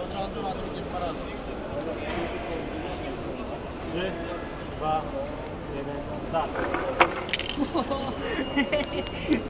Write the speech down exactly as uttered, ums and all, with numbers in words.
od razu, a drugie z baranem. trzy, dwa, jeden, start.